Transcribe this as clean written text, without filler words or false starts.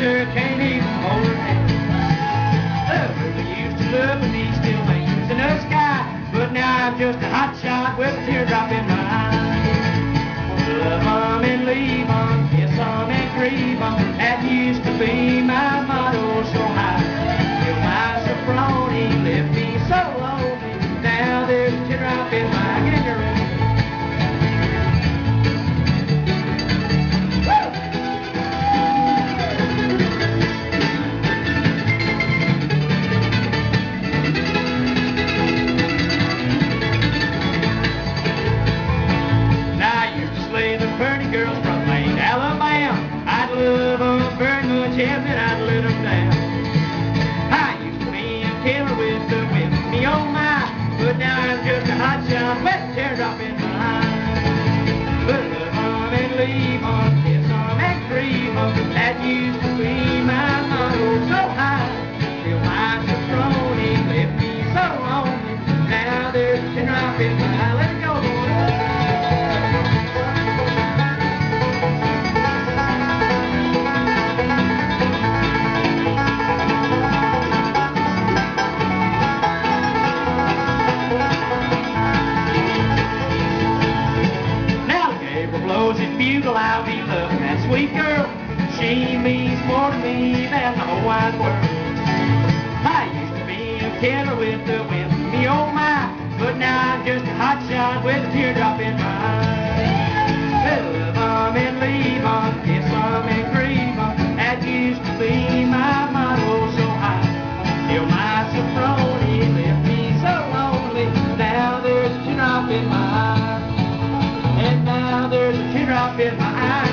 her, can't even hold her hand. Lovers I used to love and these still lingers in the sky, but now I'm just a hot shot with a teardrop in my eye. Love 'em and leave 'em, kiss 'em and grieve 'em, that used to be my motto so high. Till my soprano left me so lonely, now there's a teardrop in my gingery. And I'd let them down. I used to be a killer with the whip, me oh my, but now I'm just a hot shot with a teardrop in my eye. But love 'em and leave 'em, kiss 'em and grieve 'em, that used to be my motto so high. Till my soprano left me so lonely, now there's a teardrop in my eye. Let's go, boys. I'll be loving that sweet girl. She means more to me than the whole wide world. I used to be a killer with the whip, me oh my, but now I'm just a hot shot with a teardrop in my eye. Love 'em and leave 'em, kiss 'em and grieve 'em, that used to be my motto so high. Till my soprano left me so lonely, now there's a teardrop in my eye. And now there's a teardrop in my eye.